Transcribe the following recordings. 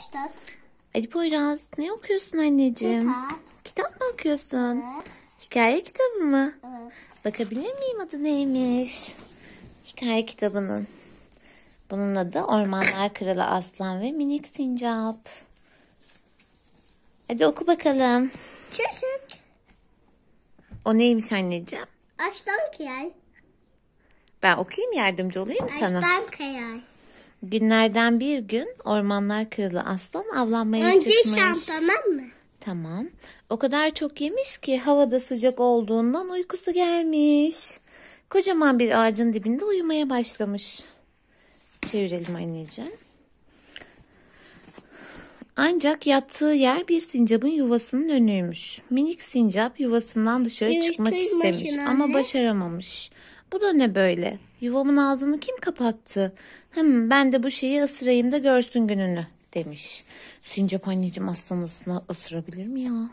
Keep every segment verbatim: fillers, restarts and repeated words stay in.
Kitap. Ali Poyraz, ne okuyorsun anneciğim? Kitap. Kitap mı okuyorsun? Evet. Hikaye kitabı mı? Evet. Bakabilir miyim, adı neymiş? Hikaye kitabının. Bunun adı Ormanlar Kralı Aslan ve Minik Sincap. Hadi oku bakalım. Çocuk. O neymiş anneciğim? Açtan kıyay. Ben okuyayım, yardımcı olayım mı sana? Açtan kıyay. Günlerden bir gün Ormanlar Kralı Aslan avlanmaya Önce çıkmış. şam, tamam mı? Tamam. O kadar çok yemiş ki havada sıcak olduğundan uykusu gelmiş. Kocaman bir ağacın dibinde uyumaya başlamış. Çevirelim anneciğim. Ancak yattığı yer bir sincapın yuvasının önüymüş. Minik sincap yuvasından dışarı Evet, çıkmak kıymasın istemiş anne. ama başaramamış. Bu da ne böyle? Yuvamın ağzını kim kapattı? Hım, ben de bu şeyi ısırayım da görsün gününü demiş. Sincap anneciğim aslan ısına ısırabilir mi ya?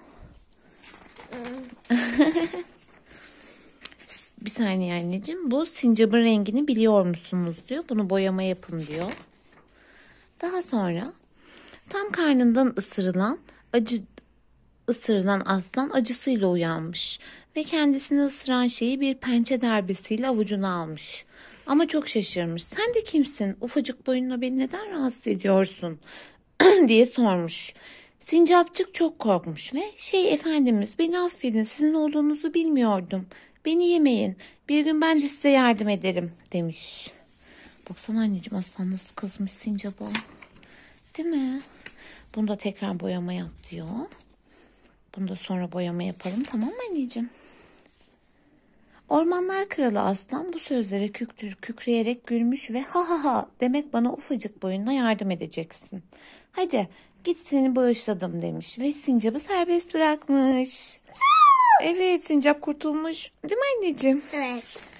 Bir saniye anneciğim. Bu sincapın rengini biliyor musunuz diyor. Bunu boyama yapın diyor. Daha sonra tam karnından ısırılan acı ısırılan aslan acısıyla uyanmış ve kendisini ısıran şeyi bir pençe darbesiyle avucuna almış. Ama çok şaşırmış. Sen de kimsin? Ufacık boyunla beni neden rahatsız ediyorsun? diye sormuş. Sincapçık çok korkmuş ve şey efendimiz beni affedin, sizin olduğunuzu bilmiyordum. Beni yemeyin. Bir gün ben de size yardım ederim demiş. Baksana anneciğim, aslan nasıl kızmış sincaba. Değil mi? Bunu da tekrar boyama yap diyor. Bunu da sonra boyama yapalım, tamam mı anneciğim? Ormanlar Kralı Aslan bu sözlere kükrür, kükreyerek gülmüş ve ha ha ha demek bana ufacık boyunla yardım edeceksin. Hadi git, seni bağışladım demiş ve sincapı serbest bırakmış. Evet, sincap kurtulmuş. Değil mi anneciğim? Evet.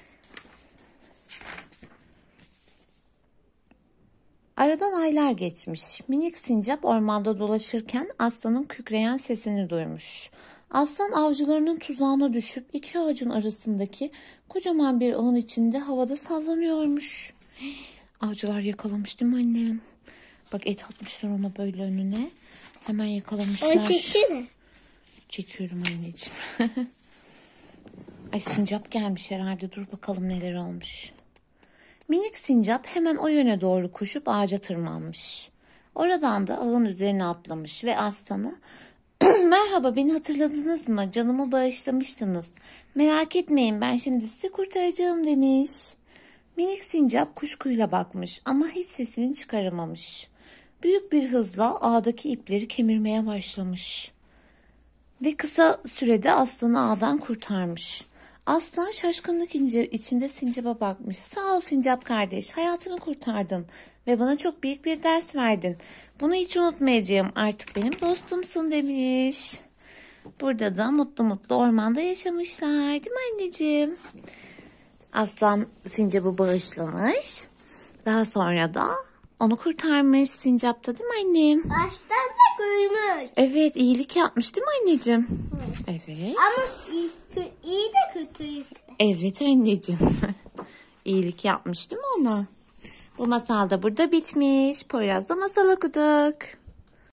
Aradan aylar geçmiş. Minik sincap ormanda dolaşırken aslanın kükreyen sesini duymuş. Aslan avcılarının tuzağına düşüp iki ağacın arasındaki kocaman bir ağın içinde havada sallanıyormuş. Avcılar yakalamış değil mi annem? Bak, et atmışlar ona böyle önüne. Hemen yakalamışlar. Onu çekti mi? Çekiyorum anneciğim. Ay, sincap gelmiş herhalde. Dur bakalım neler olmuş. Minik sincap hemen o yöne doğru koşup ağaca tırmanmış. Oradan da ağın üzerine atlamış ve aslanı merhaba, beni hatırladınız mı? Canımı bağışlamıştınız. Merak etmeyin, ben şimdi sizi kurtaracağım demiş. Minik sincap kuşkuyla bakmış ama hiç sesini çıkaramamış. Büyük bir hızla ağdaki ipleri kemirmeye başlamış. Ve kısa sürede aslanı ağdan kurtarmış. Aslan şaşkınlık içinde sincapa bakmış. Sağ ol sincap kardeş, hayatımı kurtardın ve bana çok büyük bir ders verdin. Bunu hiç unutmayacağım, artık benim dostumsun demiş. Burada da mutlu mutlu ormanda yaşamışlar, değil mi anneciğim? Aslan sincapı bağışlamış. Daha sonra da onu kurtarmış sincap da, değil mi annem? Açtan da kıymış. Evet, iyilik yapmış değil mi anneciğim? Evet. Evet. Ama iyi, kö- iyi de kötü. Evet anneciğim. İyilik yapmış değil mi ona? Bu masal da burada bitmiş. Poyraz'da masal okuduk.